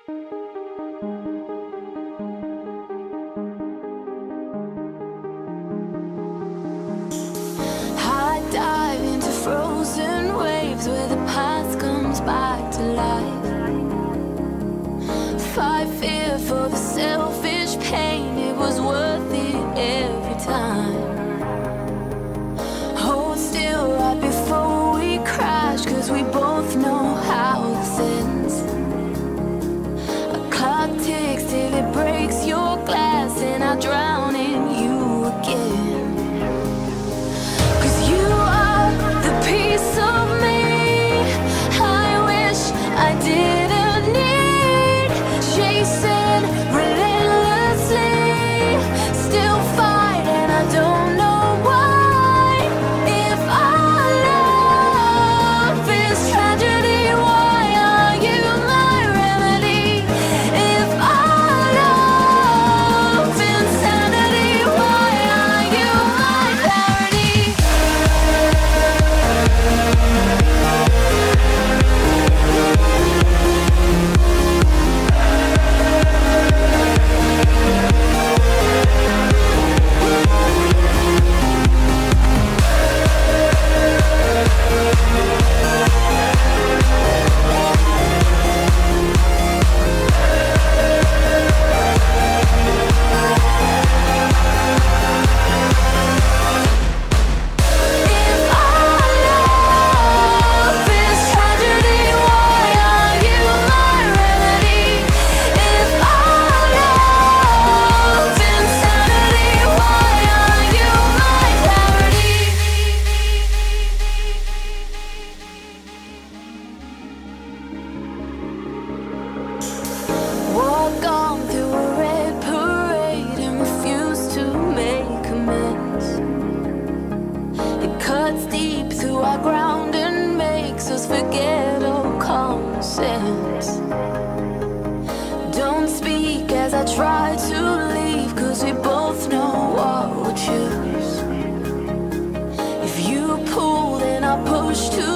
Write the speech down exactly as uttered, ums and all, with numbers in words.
I dive into frozen waves where the past comes back to life. Fight fear for the selfish pain, it was worth it every time. Hold still right before we crash, cause we both know how this ends. A clock ticks till it breaks your glass and I drown in you again. Cause you are the piece of me I wish I didn't need. Chasing relentlessly, still fight and I don't know why. If our love is tragedy, why are you my remedy? If our love insanity, why are you my parody? If our love is tragedy, why are you my remedy? If our love insanity, why are you my parody? Walk on through a red parade and refuse to make amends. It cuts deep through our ground and makes us forget all common sense. Don't speak as I try to leave, cause we both know what we'll choose. If you pull, then I'll push too